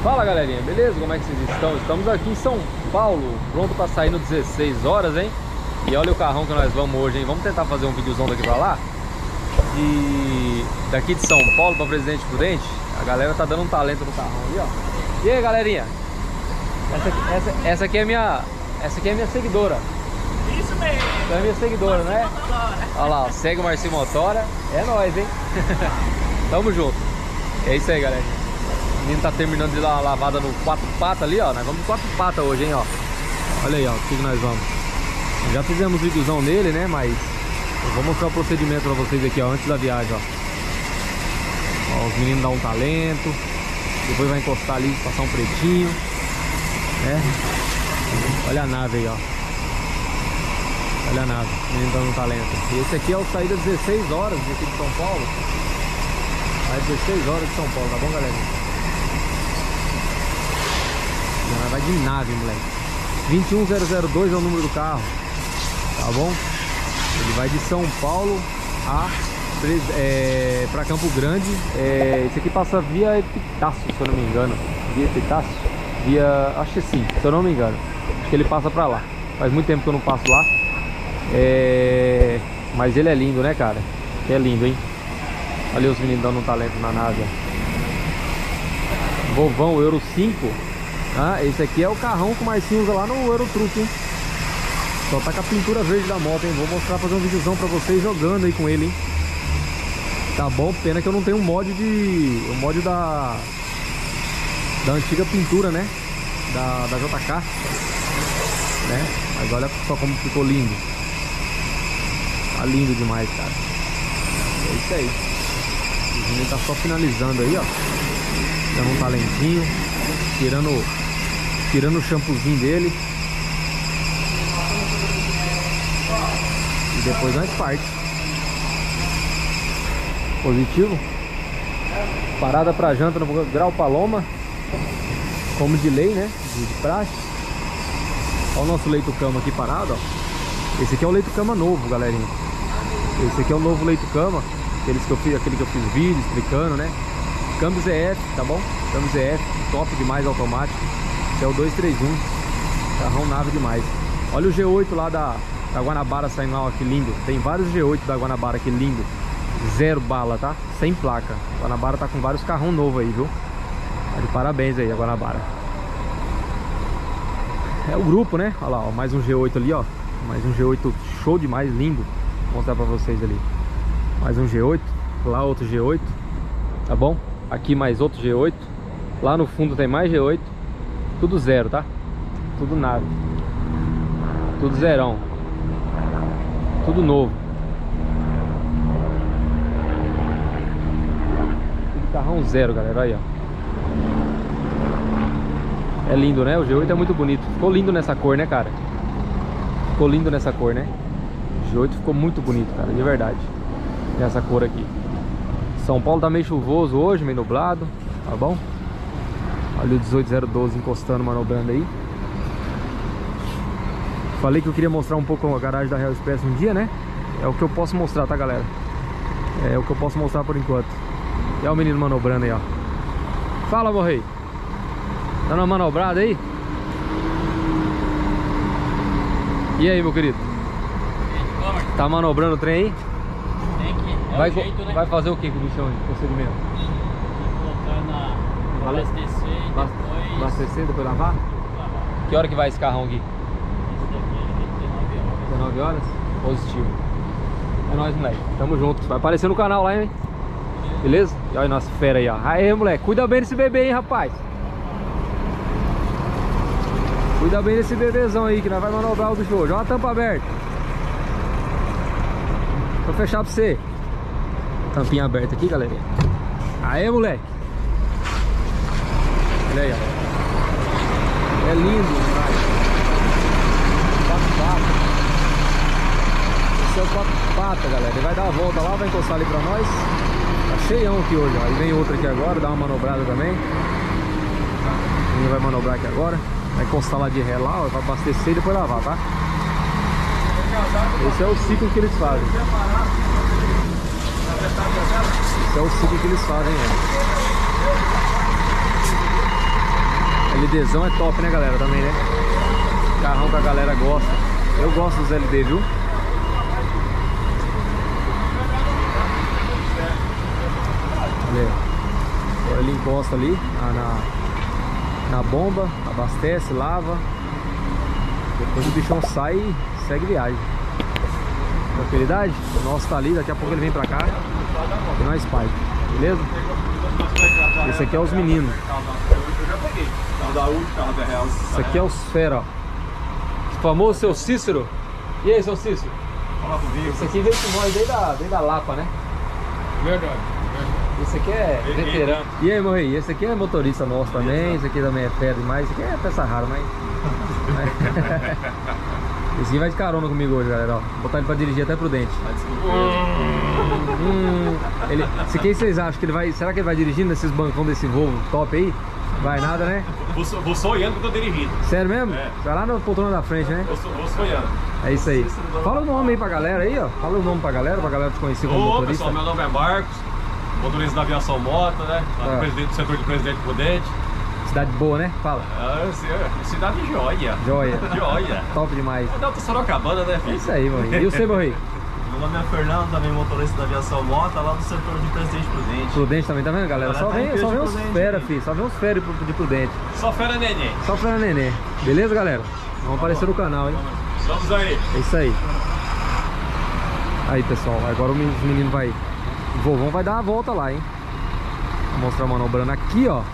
Fala galerinha, beleza? Como é que vocês estão? Estamos aqui em São Paulo, pronto para sair no 16 horas, hein? E olha o carrão que nós vamos hoje, hein? Vamos tentar fazer um videozão daqui pra lá. Daqui de São Paulo para Presidente Prudente. A galera tá dando um talento no carrão ali, ó. E aí galerinha? Essa aqui é minha seguidora. Isso mesmo. Essa é minha seguidora, né? Olha lá, ó, segue o Marcinho Motora. É nóis, hein? Tamo junto. É isso aí, galera. O menino tá terminando de dar uma lavada no 4 patas ali, ó. Nós vamos de 4 patas hoje, hein, ó. Olha aí, ó, o que nós vamos. Já fizemos um videozão nele, né, mas eu vou mostrar o procedimento pra vocês aqui, ó, antes da viagem, ó. Ó, os meninos dão um talento. Depois vai encostar ali, passar um pretinho, né? Olha a nave aí, ó. Olha a nave, o menino dando um talento. E esse aqui é o saída 16 horas daqui de São Paulo. Vai 16 horas de São Paulo, tá bom, galera? Vai de nave, moleque. 21002 é o número do carro, tá bom? Ele vai de São Paulo pra Campo Grande. Esse aqui passa via Epitácio, se eu não me engano. Via Epitácio? Acho que sim, se eu não me engano. Acho que ele passa pra lá. Faz muito tempo que eu não passo lá. Mas ele é lindo, né, cara? É lindo, hein? Olha os meninos dando um talento na nave. Vovão Euro 5. Esse aqui é o carrão que o Marcinho usa lá no Eurotruck, hein? Só tá com a pintura verde da moto, hein? Vou mostrar, fazer um videozão pra vocês jogando aí com ele, hein? Tá bom, pena que eu não tenho um mod da antiga pintura, né? Da JK, né? Mas olha só como ficou lindo. Tá lindo demais, cara. É isso aí. O menino tá só finalizando aí, ó. Dando um talentinho. Tirando o shampoozinho dele. E depois nós parte. Positivo. Parada pra janta no Grau Paloma. Como de lei, né? De praxe. Olha o nosso leito-cama aqui parado, ó. Esse aqui é o leito-cama novo, galerinha. Esse aqui é o novo leito-cama. Aquele que eu fiz vídeo explicando, né? Câmbio ZF, tá bom? Câmbio ZF, top demais, automático. Esse é o 231. Carrão nave demais. Olha o G8 lá da Guanabara saindo lá, ó, que lindo. Tem vários G8 da Guanabara, que lindo. Zero bala, tá? Sem placa. A Guanabara tá com vários carrão novo aí, viu? Tá de parabéns aí, a Guanabara. É o grupo, né? Olha lá, ó, mais um G8 ali, ó. Mais um G8 show demais, lindo. Vou mostrar pra vocês ali. Mais um G8. Lá outro G8. Tá bom? Aqui mais outro G8. Lá no fundo tem mais G8. Tudo zero, tá? Tudo nave. Tudo zerão. Tudo novo. Tudo carrão zero, galera. Aí, ó. É lindo, né? O G8 é muito bonito. Ficou lindo nessa cor, né, cara? Ficou lindo nessa cor, né? O G8 ficou muito bonito, cara. De verdade. Nessa cor aqui. São Paulo tá meio chuvoso hoje, meio nublado. Tá bom? Olha o 18012 encostando, manobrando aí. Falei que eu queria mostrar um pouco a garagem da Real Express um dia, né? É o que eu posso mostrar, tá, galera? É o que eu posso mostrar por enquanto. E olha o menino manobrando aí, ó. Fala, meu rei. Tá na manobrada aí? E aí, meu querido? Tá manobrando o trem aí? Tem que. Jeito, né? Vai fazer o que com o bichão aí? Procedimento? Colocar na abastecer e depois. Abastecer, depois lavar? Que hora que vai esse carrão aqui? Esse daqui é 19 horas. 19 horas? Positivo. É nóis, moleque. Tamo junto. Vai aparecer no canal lá, hein? Beleza? E olha a nossa fera aí, ó. Aê, moleque. Cuida bem desse bebê, hein, rapaz. Cuida bem desse bebezão aí, que nós vai manobrar o bicho hoje. Olha a tampa aberta. Vou fechar pra você. Tampinha aberta aqui, galerinha. Aê, moleque. Olha aí, ó. É lindo, vai. 4 patas. Esse é o 4 patas, galera. Ele vai dar a volta lá, vai encostar ali pra nós. Tá cheião aqui hoje, ó. E vem outro aqui agora, dá uma manobrada também. Ele vai manobrar aqui agora. Vai encostar lá de ré lá, ó, vai abastecer e depois lavar, tá? Esse é o ciclo que eles fazem. Esse é o ciclo que eles fazem, ó. LDzão é top, né, galera? Também, né? Carrão que a galera gosta. Eu gosto dos LD, viu? Olha aí. Agora ele encosta ali na bomba, abastece, lava. Depois o bichão sai e segue viagem. Tranquilidade? O nosso tá ali, daqui a pouco ele vem pra cá. E nós pai, beleza? Esse aqui é os meninos. Esse aqui é os fera, ó. O famoso seu Cícero. E aí, seu Cícero? Esse aqui veio com nós desde da Lapa, né? Verdade. Esse aqui é veterano. E aí, meu rei? Esse aqui é motorista nosso também. Esse aqui também é fera demais. Esse aqui é peça rara, mas... Esse aqui vai de carona comigo hoje, galera. Ó, vou botar ele pra dirigir até Prudente. Esse aqui vocês acham que ele vai... Será que ele vai dirigindo nesses bancão desse Volvo top aí? Vai nada, né? Vou sonhando que eu tô dirigindo. Sério mesmo? É. Vai lá na poltrona da frente, né? Vou sonhando. É isso aí. Fala o nome aí pra galera aí, ó. Fala o nome pra galera te conhecer como Ô, motorista. pessoal, meu nome é Marcos, motorista da Aviação Mota, né? Lá do setor de Presidente Prudente. Cidade boa, né? Fala. Cidade joia. Joia. Joia. Top demais. É da Alta Sorocabana, né, É filho? isso aí, meu rei. E você, meu rei? Meu nome é Fernando, também motorista da Aviação Mota, lá do setor de Presidente Prudente. Prudente também, tá vendo, galera? Só vem uns fera, filho. Só vem uns fera de Prudente. Só fera neném. Só fera nenê. Beleza, galera? Vamos aparecer no canal, hein? Vamos aí. É isso aí. Aí, pessoal. Agora os meninos vai... O vovão vai dar uma volta lá, hein? Vou mostrar manobrando aqui, ó.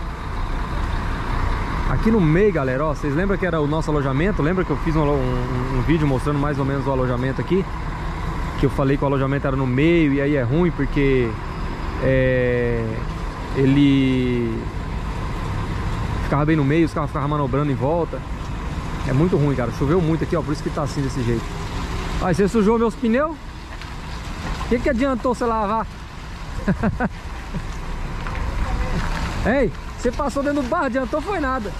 Aqui no meio, galera, ó. Vocês lembram que era o nosso alojamento? Lembra que eu fiz um vídeo mostrando mais ou menos o alojamento aqui? Que eu falei que o alojamento era no meio e aí é ruim porque ele ficava bem no meio, os carros ficavam manobrando em volta. É muito ruim, cara. Choveu muito aqui, ó, por isso que tá assim desse jeito. Aí você sujou meus pneus? O que adiantou você lavar? Ei, você passou dentro do barro, adiantou foi nada.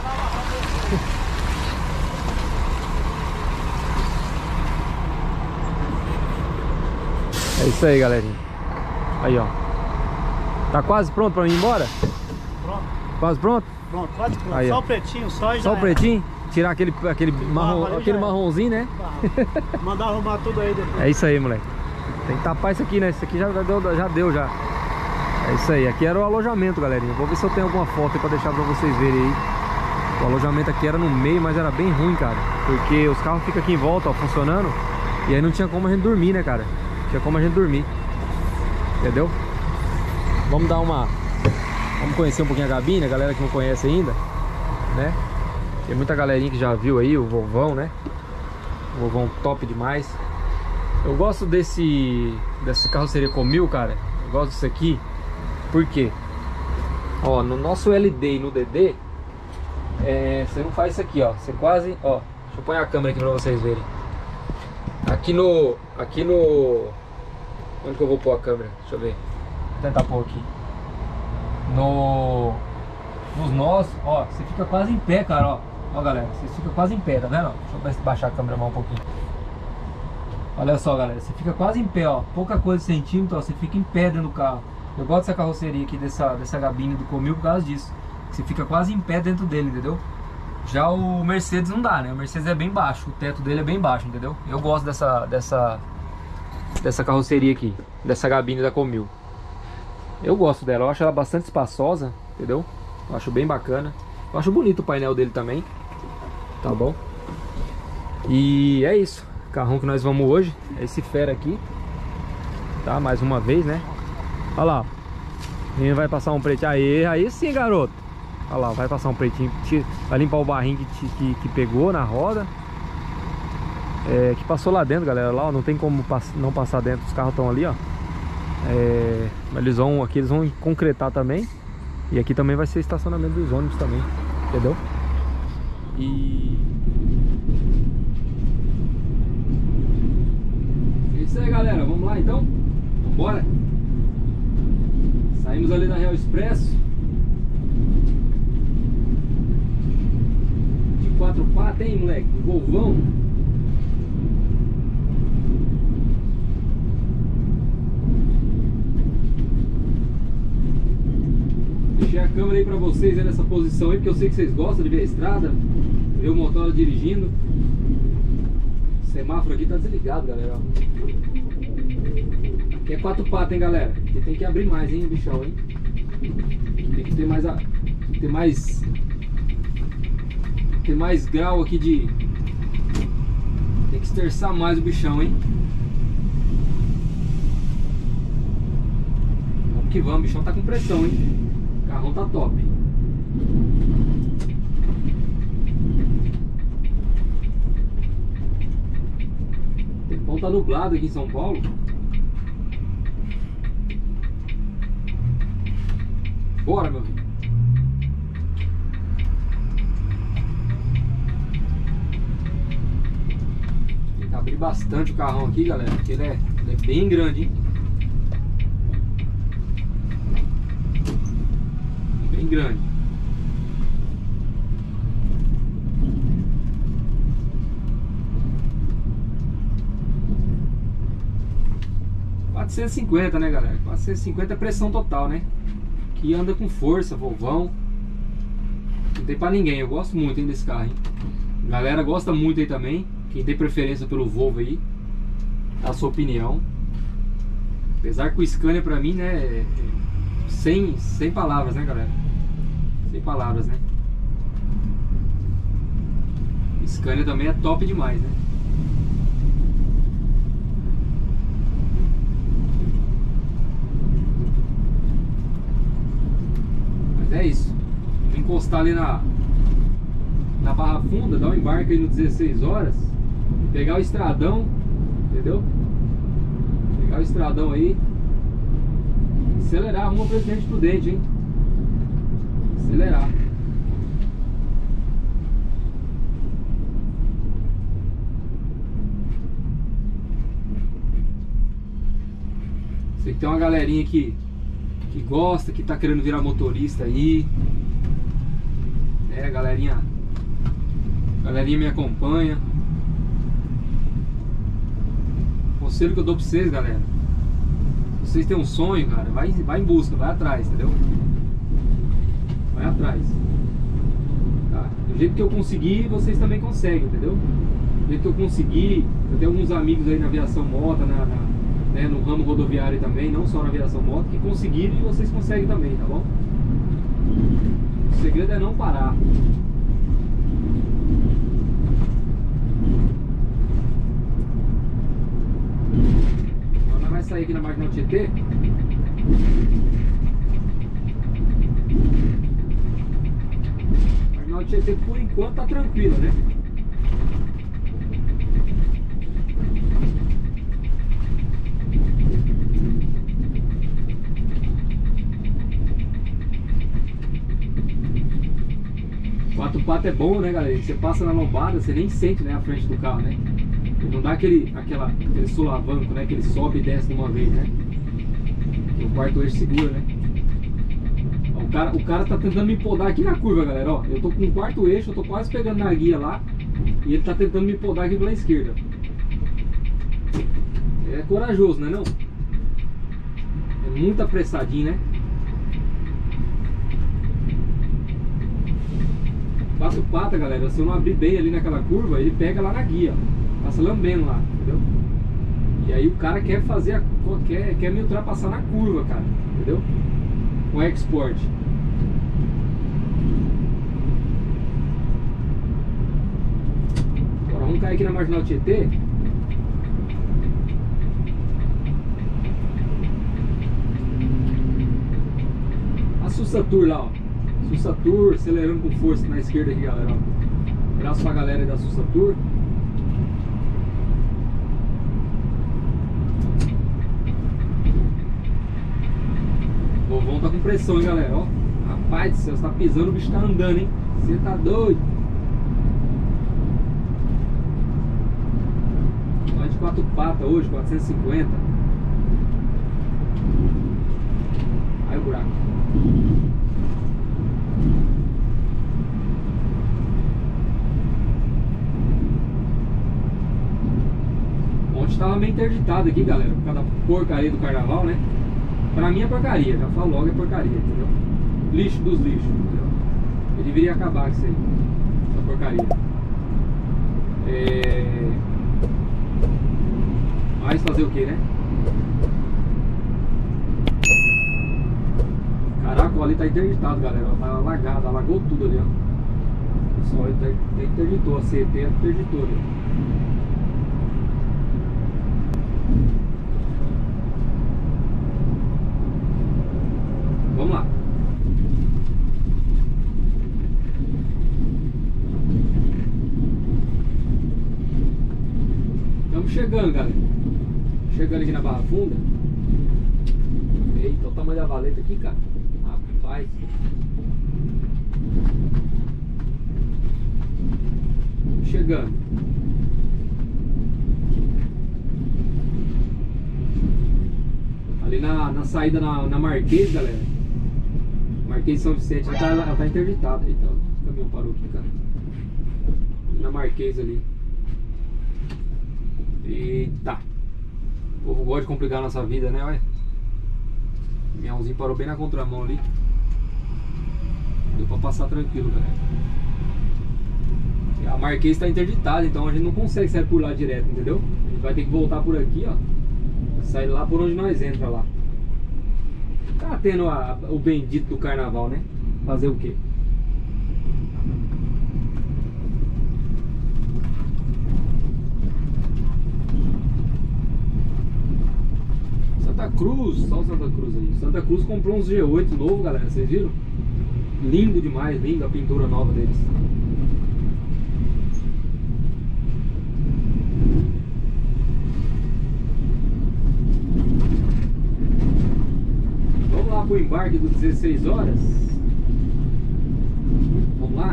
É isso aí, galerinha. Aí, ó. Tá quase pronto pra mim ir embora? Pronto. Quase pronto? Pronto, quase pronto. Aí, só ó. o pretinho, só e já Só o era. pretinho? Tirar aquele marrom, ali aquele já era. marronzinho, né? Mandar arrumar tudo aí depois. É isso aí, moleque. Tem que tapar isso aqui, né? Isso aqui já deu. É isso aí. Aqui era o alojamento, galerinha. Vou ver se eu tenho alguma foto aí pra deixar pra vocês verem aí. O alojamento aqui era no meio, mas era bem ruim, cara. Porque os carros ficam aqui em volta, ó, funcionando. E aí não tinha como a gente dormir, né, cara? Tinha como a gente dormir. Entendeu? Vamos conhecer um pouquinho a cabine, a galera que não conhece ainda, né? Tem muita galerinha que já viu aí o Volvão, né? O Volvão top demais. Eu gosto dessa carroceria Comil, cara. Eu gosto disso aqui. Por quê? Ó, no nosso LD e no DD, você não faz isso aqui, ó. Você quase, ó. Deixa eu pôr a câmera aqui pra vocês verem. Aqui no... Onde que eu vou pôr a câmera? Deixa eu ver. Vou tentar pôr aqui. Nos nossos, ó, você fica quase em pé, cara, ó. Ó, galera, você fica quase em pé, tá vendo? Deixa eu baixar a câmera mais um pouquinho. Olha só, galera, você fica quase em pé, ó. Pouca coisa de centímetro, ó, você fica em pé dentro do carro. Eu gosto dessa carroceria aqui, dessa gabine do Comil por causa disso. Você fica quase em pé dentro dele, entendeu? Já o Mercedes não dá, né? O Mercedes é bem baixo, o teto dele é bem baixo, entendeu? Eu gosto dessa carroceria aqui, dessa gabine da Comil. Eu gosto dela, eu acho ela bastante espaçosa, entendeu? Eu acho bem bacana. Eu acho bonito o painel dele também. Tá bom? E é isso. O carrão que nós vamos hoje é esse fera aqui. Tá? Mais uma vez, né? Olha lá. O menino vai passar um pretinho. Aí sim, garoto. Olha lá, vai passar um pretinho. Vai limpar o barrinho que pegou na roda. Que passou lá dentro, galera. Lá, ó, não tem como não passar dentro. Os carros estão ali, ó. Mas aqui eles vão concretar também. E aqui também vai ser estacionamento dos ônibus também. Entendeu? É isso aí, galera. Vamos lá então? Bora! Saímos ali da Real Expresso. De 4 patas, hein, moleque? Volvão. Deixei a câmera câmera aí pra vocês aí nessa posição aí, porque eu sei que vocês gostam de ver a estrada, ver o motor dirigindo. O semáforo aqui tá desligado, galera, ó. Aqui é 4 patas, hein, galera. Aqui tem que abrir mais, hein, o bichão, hein. Tem que ter mais tem mais grau aqui de... Tem que esterçar mais o bichão, hein. Vamos que vamos, o bichão tá com pressão, hein. O carrão tá top. O tempão tá nublado aqui em São Paulo. Bora, meu filho. Tem que abrir bastante o carrão aqui, galera, porque ele é bem grande, hein. Bem grande. $450, né, galera? 450 é pressão total, né? Que anda com força, Volvão. Não tem pra ninguém, eu gosto muito, hein, desse carro, hein? A galera gosta muito aí também. Quem tem preferência pelo Volvo aí, dá a sua opinião. Apesar que o Scania pra mim, né, sem palavras, né, galera? Sem palavras, né? O Scania também é top demais, né? É isso. Vou encostar ali na Barra Funda, dar um embarque aí no 16 horas, pegar o estradão, entendeu? Pegar o estradão aí, acelerar rumo ao Presidente Prudente, hein? Acelerar. Sei que tem uma galerinha que gosta, que tá querendo virar motorista aí. É, galerinha me acompanha. Conselho que eu dou pra vocês, galera: vocês têm um sonho, cara, vai em busca, vai atrás, entendeu? Vai atrás, tá? Do jeito que eu consegui, vocês também conseguem, entendeu? Do jeito que eu consegui, eu tenho alguns amigos aí na aviação moto, né, no ramo rodoviário também, não só na aviação moto, que conseguiram, e vocês conseguem também, tá bom? O segredo é não parar. Agora nós vai sair aqui na Marginal Tietê. Marginal Tietê por enquanto tá tranquila, né? Quatro patas é bom, né, galera? Você passa na lombada, você nem sente, né, a frente do carro, né? Não dá aquele solavanco, né? Que ele sobe e desce de uma vez, né? O quarto eixo segura, né? Ó, o cara tá tentando me podar aqui na curva, galera. Ó, eu tô com o quarto eixo, eu tô quase pegando na guia lá, e ele tá tentando me podar aqui pela esquerda. É corajoso, né, não? É muito apressadinho, né? Quatro patas, galera, se eu não abrir bem ali naquela curva, ele pega lá na guia, ó. Passa lambendo lá, entendeu? E aí o cara quer fazer quer me ultrapassar na curva, cara, entendeu? Com export. Agora vamos cair aqui na Marginal Tietê. A Sussatur lá, ó. Sussatur, acelerando com força na esquerda aqui, galera, ó. Abraço pra galera aí da Sussatur. O Vovão tá com pressão, hein, galera, ó. Rapaz do céu, você tá pisando, o bicho tá andando, hein. Você tá doido. Vai de quatro patas hoje, 450. Aí o buraco. Ontem tava meio interditado aqui, galera, por causa da porcaria do carnaval, né? Pra mim é porcaria, já falo logo, é porcaria, entendeu? lixo dos lixos, entendeu? Ele deveria acabar com isso aí, essa porcaria. Mas fazer o que, né? Caraca, ali tá interditado, galera. Tá alagado, alagou tudo ali, ó. Pessoal, ele tá interditou, a CET interditou ali. Vamos lá. Estamos chegando, galera. Chegando aqui na Barra Funda. Eita, olha o tamanho da valeta aqui, cara. Rapaz. Chegando. Ali na saída na Marquês, galera. Marquês de São Vicente, ela tá interditada. Eita, o caminhão parou aqui, cara. Na Marquês ali. Eita. O povo gosta de complicar a nossa vida, né? Olha. O caminhãozinho parou bem na contramão ali. Deu pra passar tranquilo, galera. A Marquês está interditada, então a gente não consegue sair por lá direto, entendeu? A gente vai ter que voltar por aqui, ó. Sair lá por onde nós entra lá. Tá tendo o bendito do carnaval, né? Fazer o quê? Santa Cruz, só o Santa Cruz aí. Santa Cruz comprou uns G8 novo, galera, vocês viram? Lindo demais, lindo a pintura nova deles. Vamos lá pro embarque dos 16 horas. Vamos lá.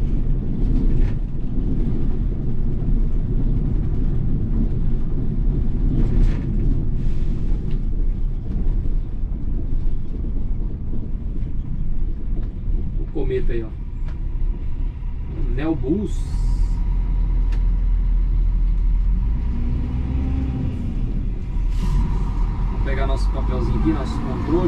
O cometa aí, ó. Neobus. Vamos pegar nosso papelzinho aqui, nosso controle.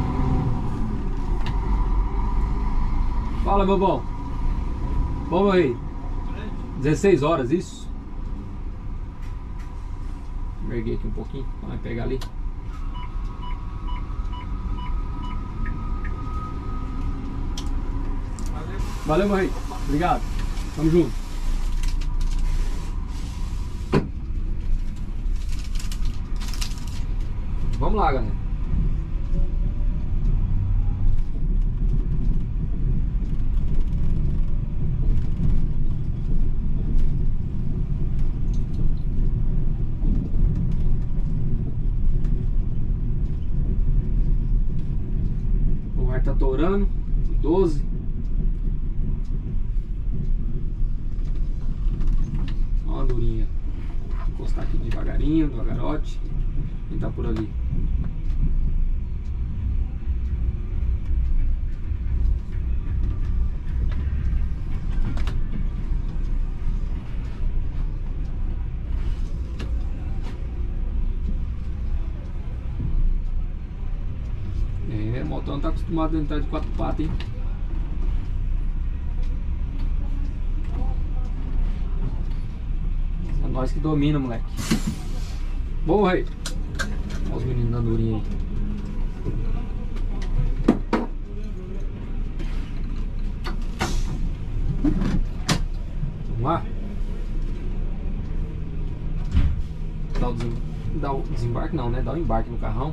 Fala, meu bom. Vamos aí. 16 horas, isso? Merguei aqui um pouquinho. Vamos pegar ali. Valeu, meu rei. Obrigado. Tamo junto. Vamos lá, galera. O ar tá torando. 12. Só uma durinha. Vou encostar aqui devagarinho, devagarote. Quem tá por ali? O motor não tá acostumado a entrar de 4 patas, hein? É nós que domina, moleque. Boa, rei. Olha os meninos da durinha aí. Vamos lá. Dá o desembarque não, né? Dá o embarque no carrão.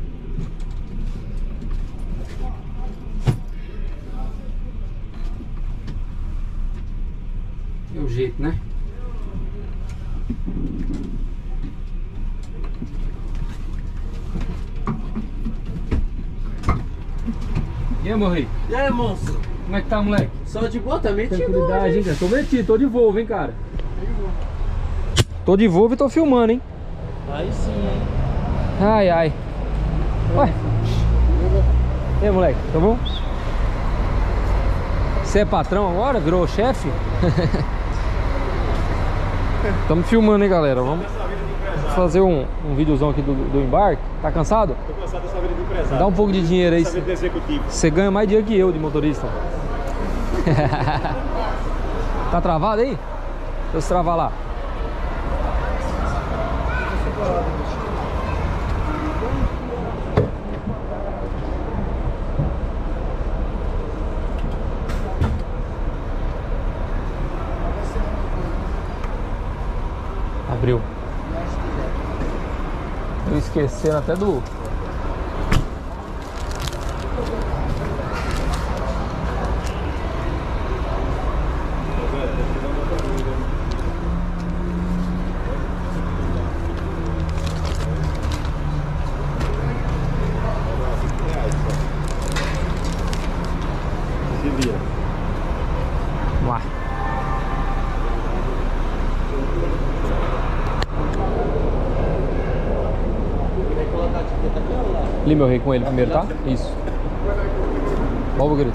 É o jeito, né? E aí, meu rei? E aí, monstro? Como é que tá, moleque? Só de boa, tá metido? Tranquilidade, hein, cara? Tô metido, tô de Volvo, hein, cara? Tô de Volvo e tô filmando, hein? Aí sim, hein? Ai, ai. Ué. E aí, moleque, tá bom? Você é patrão agora? Virou chefe? Estamos filmando, hein, galera. Vamos fazer um videozão aqui do embarque. Tá cansado? Tô cansado dessa vida de empresário. Dá um pouco de dinheiro aí. Essa vida de executivo. Você ganha mais dinheiro que eu de motorista. Tá travado aí? Deixa eu travar lá. Abriu. Eu esquecendo até do... Vamos lá. Ali, meu rei, com ele primeiro, tá? Isso. Vamos, querido.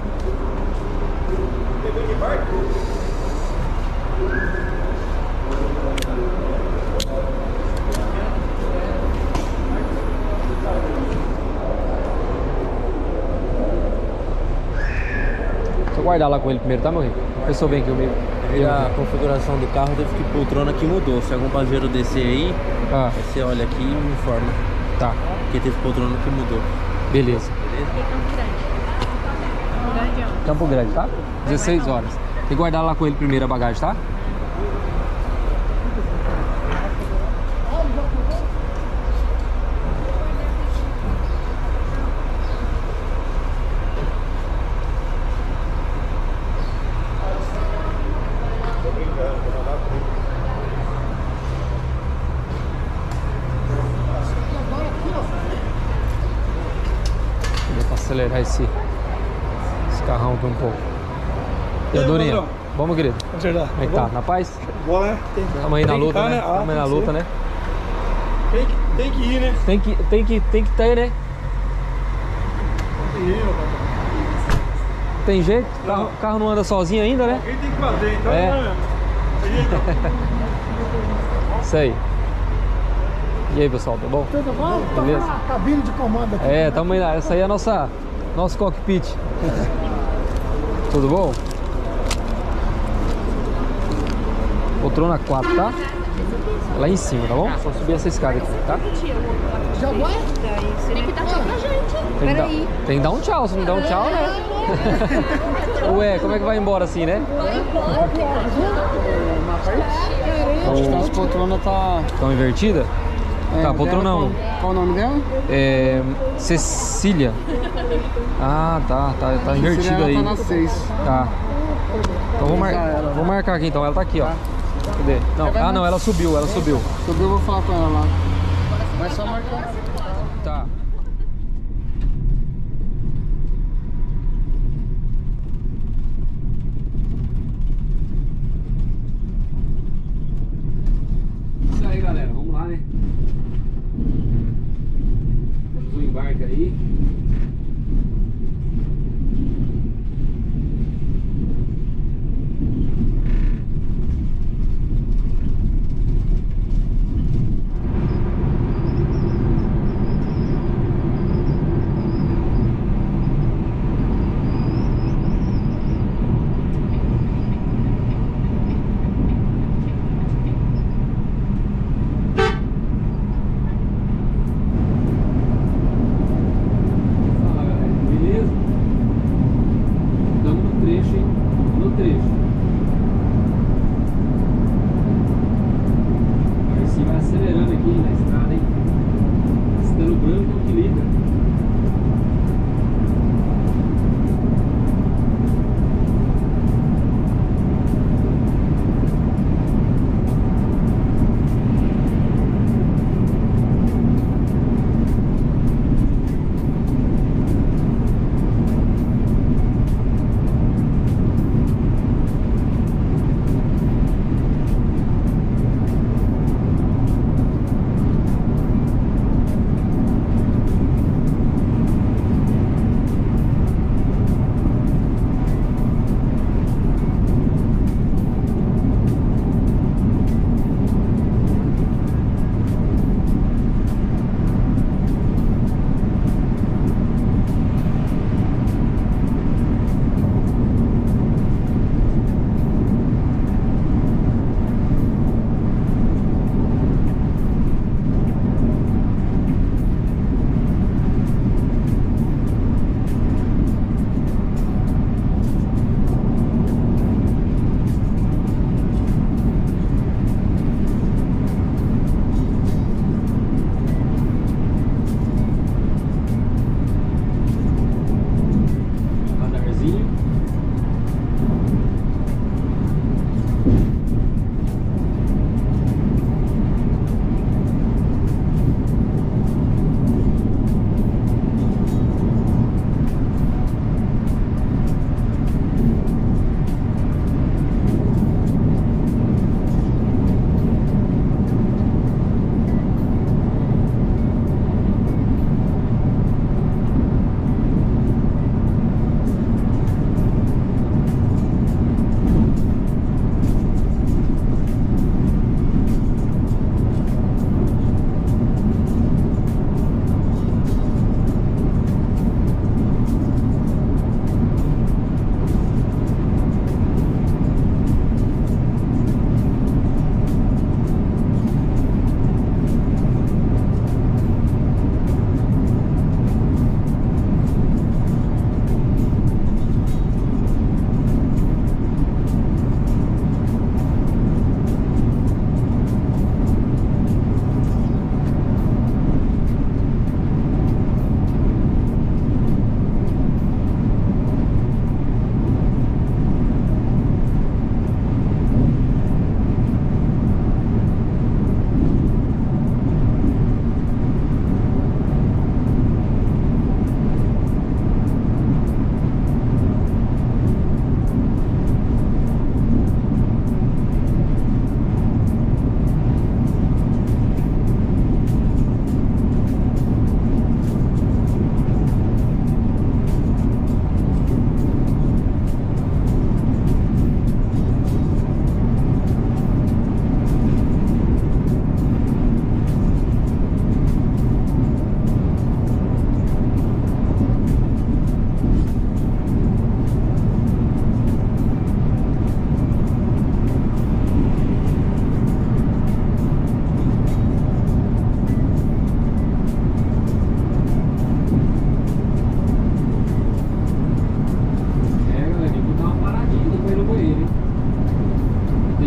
Deixa eu guardar lá com ele primeiro, tá, meu rei? A pessoa vem aqui comigo. A configuração do carro teve que poltrona que mudou. Se algum passageiro descer aí, Ah, aí você olha aqui e me informa. tá. Porque teve poltrona que mudou. Beleza. Campo Grande, tá? 16 horas. Tem que guardar lá com ele primeiro a bagagem, tá? Vou acelerar esse carrão aqui um pouco. E a Dorinha? Vamos, querido? Acertar. Como é que tá? Na paz? Boa, né? Tamo aí na tem que luta, tá, né? né? Ah, Tamo aí na tem que luta, ser. né? Tem que ir, né? Tem que ter, né? Tem jeito? O carro não anda sozinho ainda, né? Alguém tem que fazer, então. É. Né? Tem jeito. Isso aí. E aí, pessoal, tá bom? Tudo bom? Tô Beleza. na cabine de comando aqui. É, tamo aí. Essa aí é a nosso cockpit. Tudo bom? Poltrona 4, tá? Lá em cima, tá bom? Só subir essa escada aqui, tá? Já vai? Tem que dar tchau pra gente. Tem que dar um tchau. Se não der um tchau, né? Ué, como é que vai embora assim, né? Acho que as poltronas tá... Estão invertida? Tá, poltrona 1. Qual o nome dela? É... Cecília. Ah, tá invertido aí. Ela tá na 6. Tá. Então vou marcar aqui então. Ela tá aqui, ó. Cadê? Não, não, ela subiu. Subiu, eu vou falar com ela lá. Vai só marcar. Tá. Isso aí, galera. Vamos lá, né? Temos um embarque aí.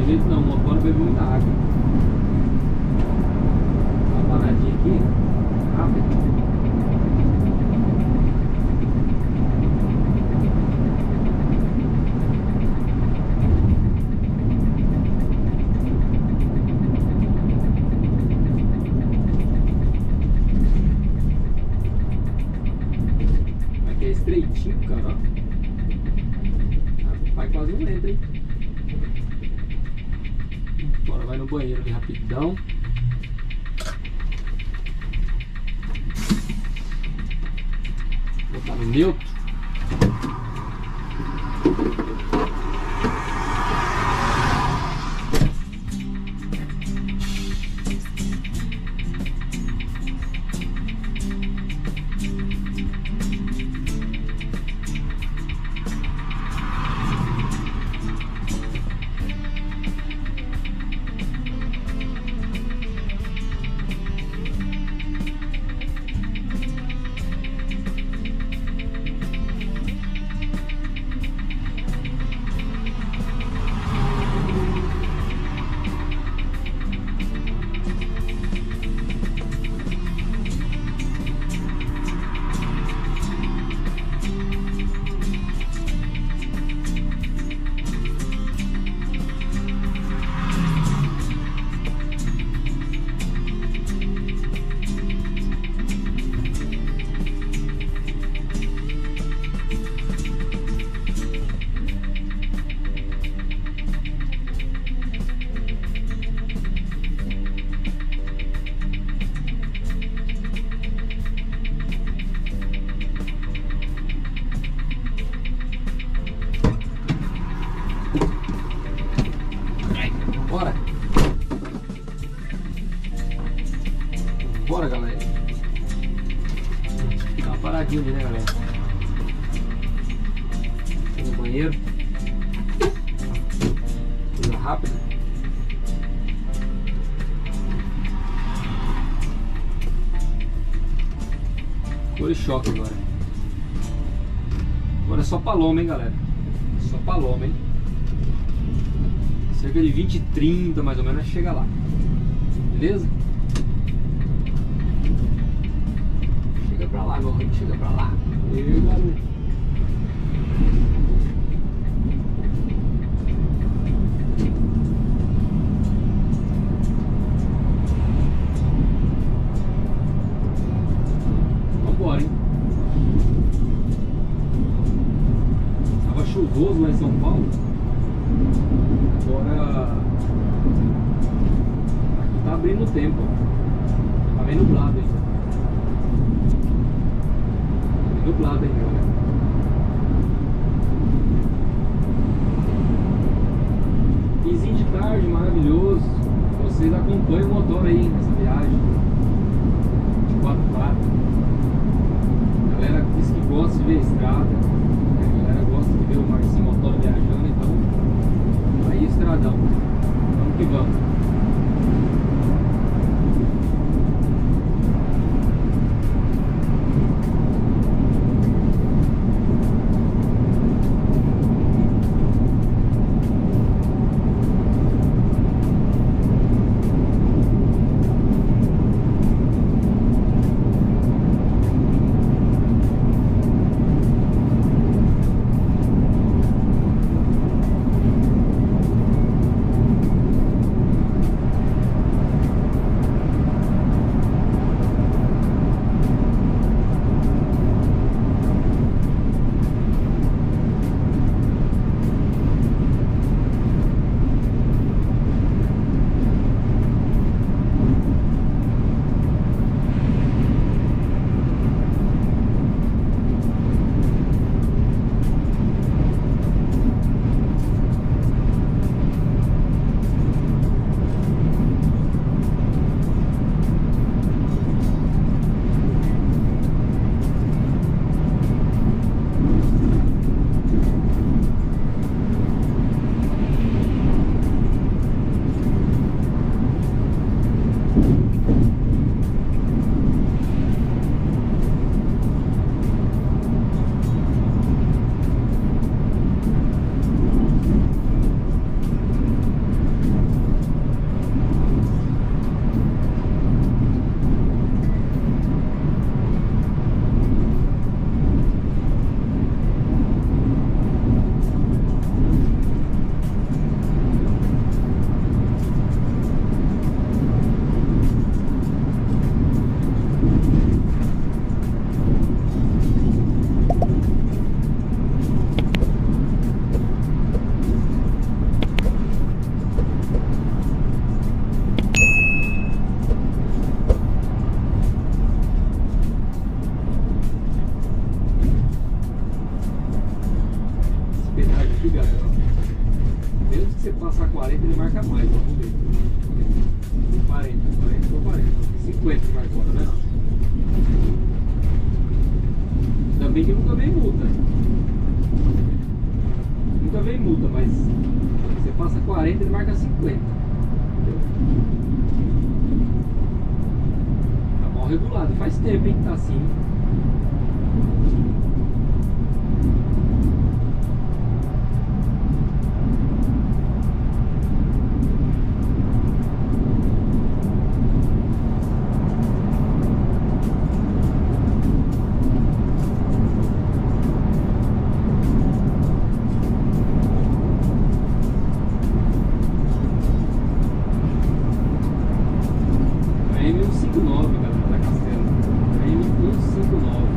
jeito não, o motor bebeu muita água. Dá uma paradinha aqui, rápido. Aqui é estreitinho, cara, ó. Vai quase não entra, hein? Agora vai no banheiro ali rapidão. Botar no neutro. Bora! Bora, galera! Fica uma paradinha ali, né, galera? No banheiro. Coisa rápida. Cor e choque agora. Agora é só paloma, hein, galera? Só paloma, hein? Cerca de 20, 30 mais ou menos, chega lá. Beleza? Chega pra lá, meu rei, chega pra lá. E garoto. Vambora, hein? Tava chuvoso lá em São Paulo. Agora aqui tá abrindo o tempo, ó. Tá bem nublado ainda. Bem nublado ainda, galera. Pizinho de tarde, maravilhoso. Vocês acompanham o motor aí nessa viagem de 4x4. A galera diz que gosta de ver a estrada. A galera gosta de ver o Marcinho Motor viajando, então aí, estradão. Vamos que vamos. Mesmo que você passar 40, ele marca mais, ó, vamos ver. 40 ficou 40. 50 que marcou, tá vendo? Ainda bem que nunca veio multa. Nunca veio multa, mas você passa 40, ele marca 50. Entendeu? Tá mal regulado. Faz tempo, hein, que tá assim. M159, galera, da Castelo. M159.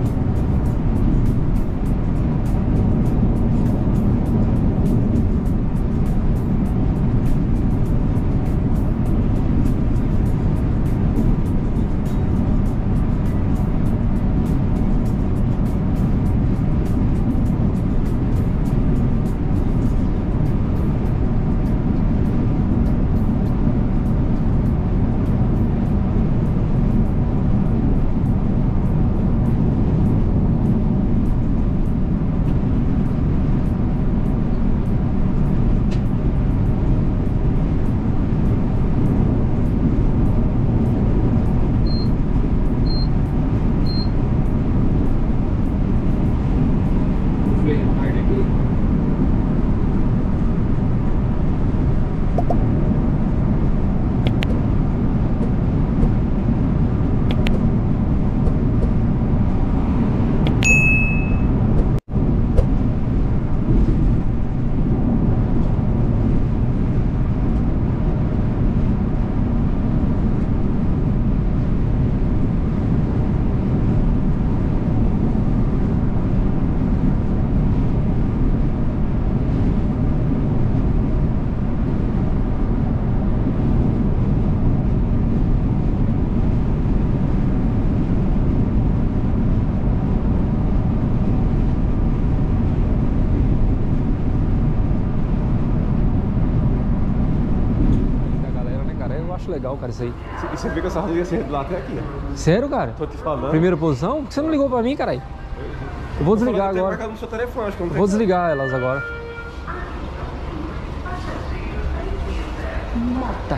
Legal, cara, isso aí. E você vê que essa rodovia assim, lá até aqui, ó. Sério, cara? Tô te falando. Primeira posição? Por que você não ligou pra mim, caralho? Eu vou desligar agora. Marcado no seu telefone, acho que eu não Vou desligar elas agora. Mata.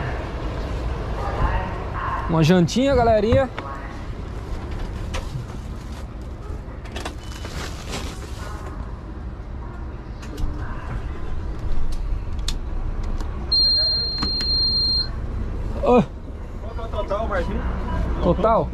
Uma jantinha, galerinha. Oh. Qual é o total, Marquinhos? Total?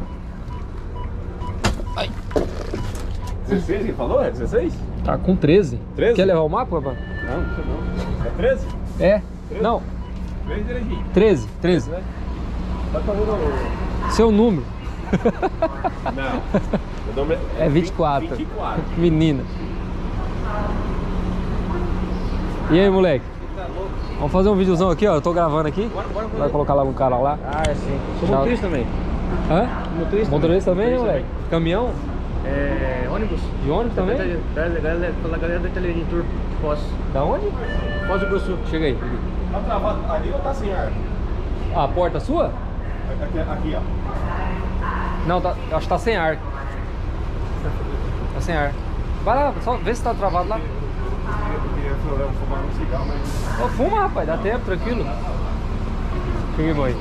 16 que falou? É 16? Tá com 13. 13? Quer levar o mapa, rapaz? Não, não. É 13? É? Não. 13 direitinho. 13, 13. Vai fazer o... Seu número. Não. Meu nome É 24. 24. Menina. E aí, moleque? Vamos fazer um videozão aqui, ó. Eu tô gravando aqui. Vai colocar lá um cara lá. Ah, é sim. Sou Tchau. motorista também. Hã? Motorista. Motorista também, né, Motorista moleque? Caminhão? É, ônibus. De ônibus também? Pela galera da Italianinha Tour de Foz. Da onde? Foz do Iguaçu. Chega aí. Tá travado ali ou tá sem ar? Ah, a porta sua? Aqui, ó. Não, tá, acho que tá sem ar. Tá sem ar. Vai lá, só vê se tá travado lá. Eu queria fumar um cigarro, mas... Ô, fuma, rapaz, dá tempo, tranquilo. Cheguei, boy.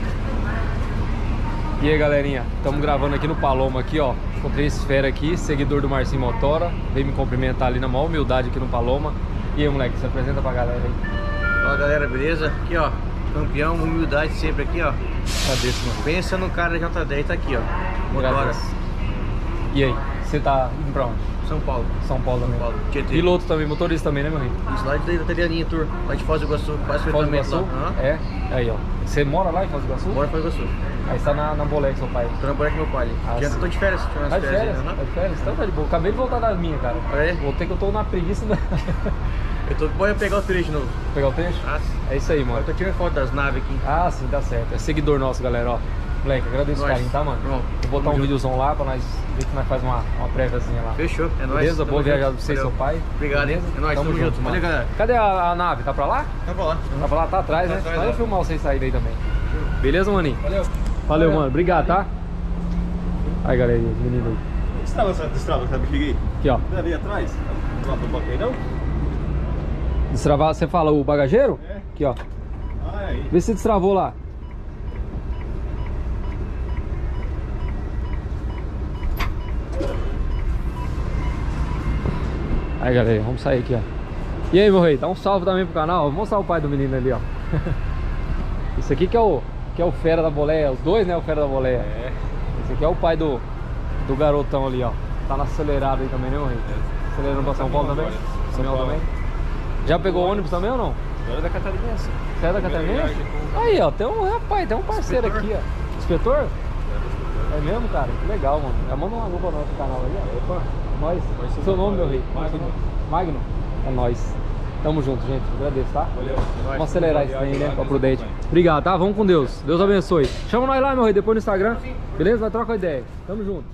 E aí, galerinha, estamos gravando aqui no Paloma aqui, ó. Encontrei esse fera aqui, seguidor do Marcinho Motora. Veio me cumprimentar ali na maior humildade aqui no Paloma. E aí, moleque, se apresenta pra galera aí. Fala, galera, beleza? Aqui, ó. Campeão, humildade sempre aqui, ó. Cadê esse, mano? Pensa no cara da J10, tá aqui, ó. Motora. E aí, você tá indo pra onde? São Paulo. São Paulo também. Paulo. Tietê. Piloto também, motorista também, né, meu rei? Isso, lá da Italianinha Tour. Lá de Foz do Iguaçu. Quase Foz do perfeitamente Iguaçu? lá. Aham. É? Aí, ó. Você mora lá em Foz do Iguaçu? Bora Foz do Iguaçu. Aí você tá na Bolex, seu pai. Tô na boneca com meu pai ali. Ah, Já sim. tô de férias. Tá de férias? Né? Tá de férias? Então tá de boa. Acabei de voltar da minha, cara. É? Voltei que eu tô na preguiça da... Eu tô bom pegar o trecho de novo. Pegar o trecho? Ah, sim. É isso aí, Eu mano. tô tirando foto das naves aqui. Ah, sim, tá certo. É seguidor nosso, galera, ó. Moleque, agradeço o Nós. carinho, tá, mano? Pronto. botar um videozão lá pra nós ver que nós faz uma préviazinha lá. Fechou, é nóis. Beleza? Boa Tamo viajada junto. pra você e Valeu. seu pai. Obrigado, hein? Beleza? É nóis, Tamo junto, mano. Valeu, galera. Cadê a nave? Tá pra lá? Tá pra lá. Tá pra lá, tá atrás, né? atrás, Vai lá. filmar vocês saírem aí também. Beleza, maninho? Valeu. Valeu, mano. Obrigado, tá? Aí, galera, os meninos aí. Destrava essa bexiga aí. Aqui, ó. Não é ali atrás? Não tem banco aí não? Destravar, você fala o bagageiro? É. Aqui, ó. Ah, é aí. Vê se destravou lá. Aí, galera, vamos sair aqui, ó. E aí, meu rei, dá um salve também pro canal. Vou mostrar o pai do menino ali, ó. Esse aqui que é o fera da boleia. Os dois, né, o fera da boleia. É. Esse aqui é o pai do garotão ali, ó. Tá no acelerado aí também, né, meu rei? Acelerando pra São Paulo também? São Paulo também? Já pegou ônibus também ou não? Agora é da Catarinense. Você é da Catarinense? Aí, ó, tem um parceiro aqui, ó. Inspetor? É mesmo, cara? Que legal, mano. Já manda um alô pra nós no canal aí, ó. Opa, nós. Seu nome, meu rei? Magno? É nóis. Tamo junto, gente. Agradeço, tá? Valeu. Vamos acelerar isso aí, né? Pra Prudente. Obrigado, tá? Vamos com Deus. Deus abençoe. Chama nós lá, meu rei, depois no Instagram. Beleza? Nós troca a ideia. Tamo junto.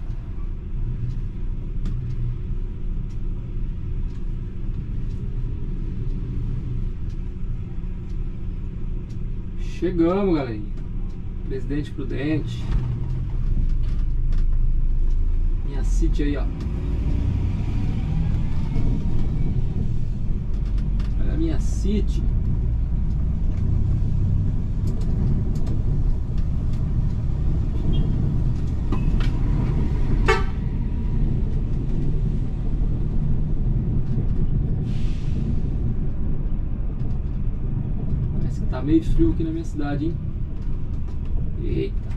Chegamos, galerinha. Presidente Prudente. Minha City aí, ó. Olha a minha City. Parece que tá meio frio aqui na minha cidade, hein? Eita.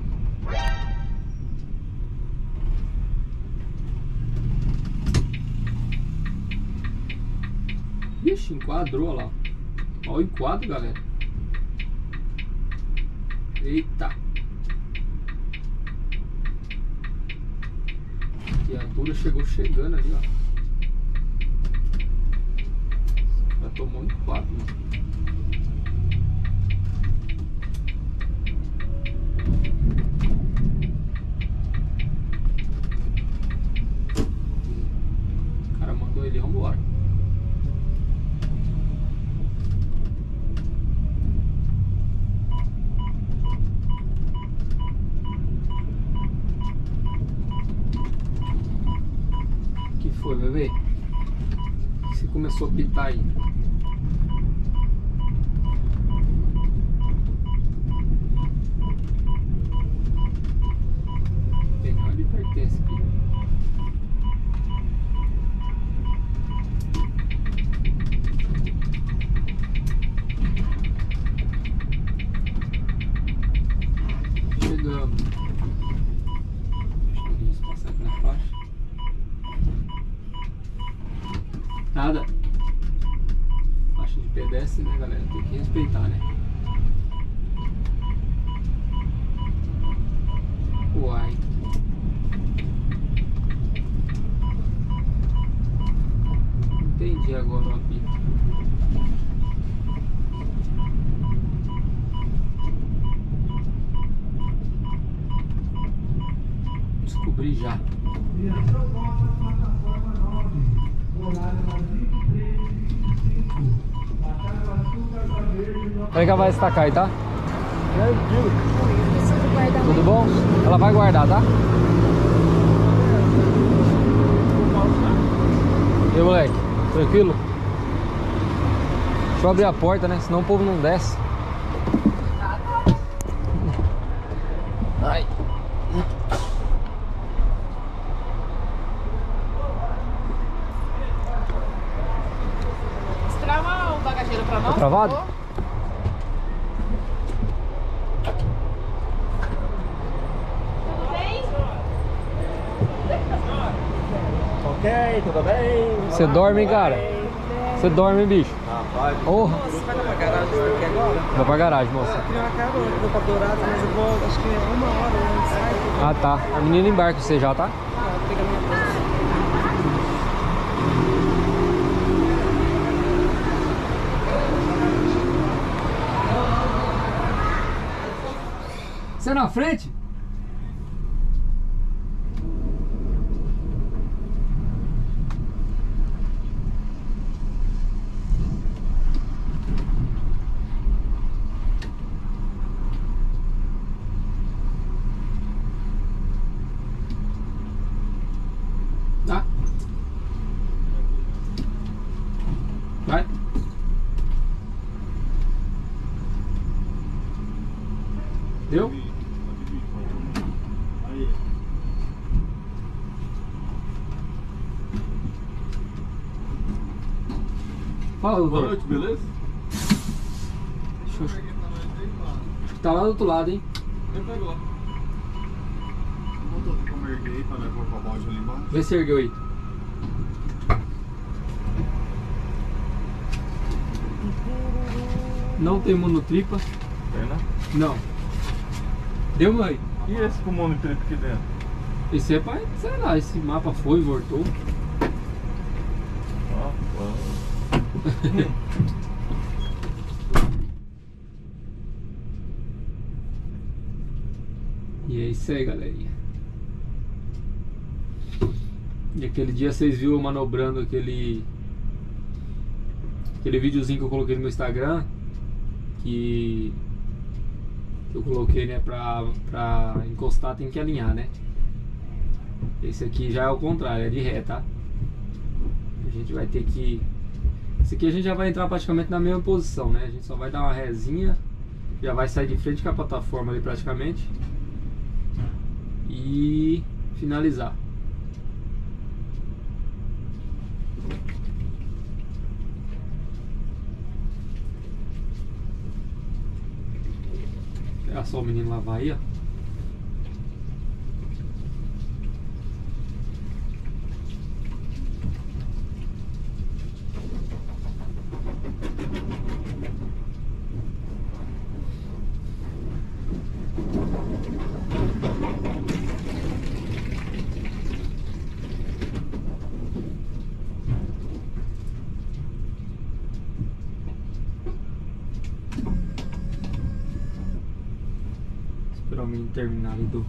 Vixe, enquadrou lá. Olha o enquadro, galera. Eita. A criatura chegou chegando ali, ó. Já tomou um enquadro, né? O cara mandou ele, vambora. Que foi, bebê? Você começou a pitar aí. Pegar onde pertence aqui. Chegamos. Deixa eu passar aqui na faixa. Nada. Faixa de pedestre, né, galera? Tem que respeitar, né? Uai. Entendi agora o apito. Descobri já. Peraí que ela vai estacar aí, tá? Tudo bom? Ela vai guardar, tá? E aí, moleque? Tranquilo? Deixa eu abrir a porta, né? Senão o povo não desce. Ai. Destrava o bagageiro pra nós. Tá travado? por favor. Tudo bem? Ok, tudo bem? Você dorme, hein, cara? Você dorme, hein, bicho? Rapaz, Oh, Você vai dar pra garagem daqui agora? vai pra garagem, moça. Eu queria uma carona, eu vou pra Dourado, mas eu vou, acho que é 1 hora antes. Sai, Ah, tá. A menina embarca você já, tá? pega a minha bolsa. Você é na frente? Deu? Aí. Fala, doutor. Boa noite, beleza? Acho que tá lá do outro lado, hein? Eu pego lá. Voltou aqui como eu erguei pra levar pra balde ali embaixo. Vê se ergueu aí. Não tem monotripa. Tem, né? Não. Deu, mãe? E esse com o monotripo aqui dentro? Esse é pra, sei lá, esse mapa foi e voltou. Ah, E é isso aí, galerinha. E aquele dia vocês viram eu manobrando aquele videozinho que eu coloquei no meu Instagram, que eu coloquei, né, pra encostar tem que alinhar, né? Esse aqui já é o contrário, é de ré, tá? A gente vai ter que... Esse aqui a gente já vai entrar praticamente na mesma posição, né? A gente só vai dar uma rezinha, já vai sair de frente com a plataforma ali praticamente e finalizar. É só o menino lavar aí, ó. Esperar o menino terminar ali do...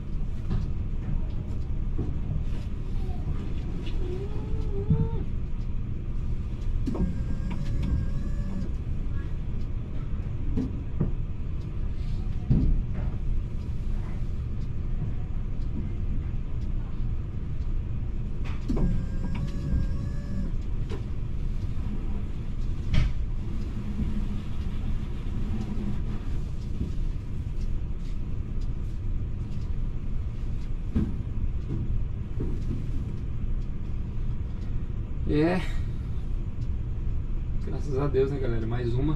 É, graças a Deus, né, galera? Mais uma.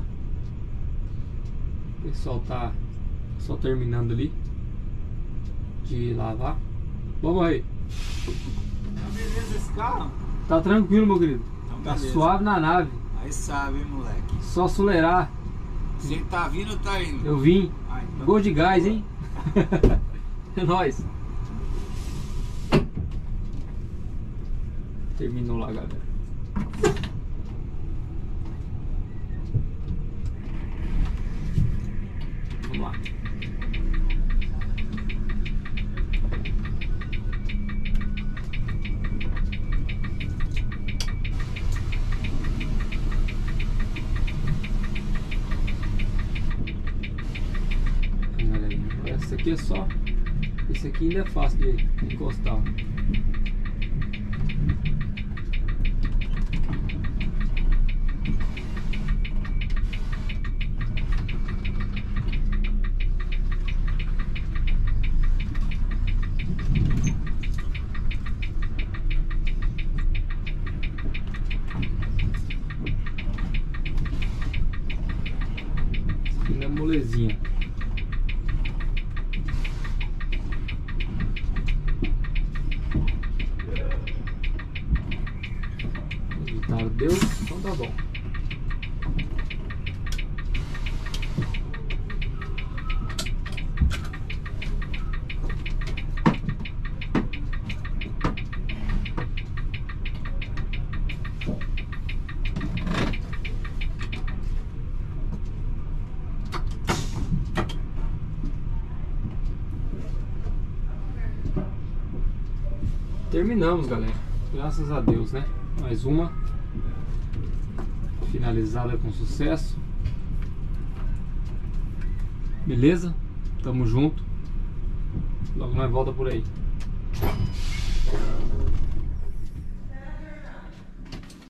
O pessoal tá só terminando ali de lavar. Vamos aí. Tá beleza esse carro? Tá tranquilo, meu querido. Então, Tá beleza. suave na nave. Aí sabe, hein, moleque. Só acelerar. Você tá vindo ou tá indo? Eu vim. Ah, então. Gol de gás, hein? É nóis. Terminou lá, galera. Vamos lá. Galerinha, essa aqui é só. Esse aqui ainda é fácil de encostar. Ainda é molezinha. Editar deu, então tá bom. Terminamos, galera. Graças a Deus, né? Mais uma finalizada com sucesso. Beleza? Tamo junto. Logo nós volta por aí.